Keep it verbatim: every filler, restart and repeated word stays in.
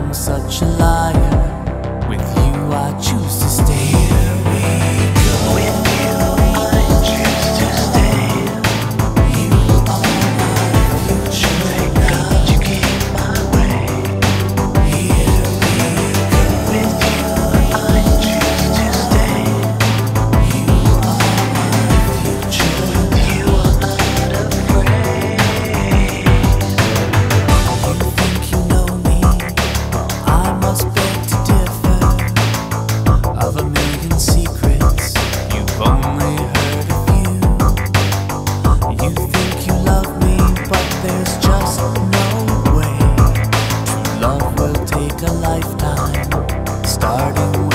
I'm such a liar. With you I choose to stay. Here we go. With you I choose to stay. You are my future. Thank God you came my way. Here we go. With you I choose to stay. You are my future. With you I'm not afraid. You think you know me? I must beg to differ. Of a million secrets, you've only heard a few. You think you love me, but there's just no way. True love will take a lifetime, starting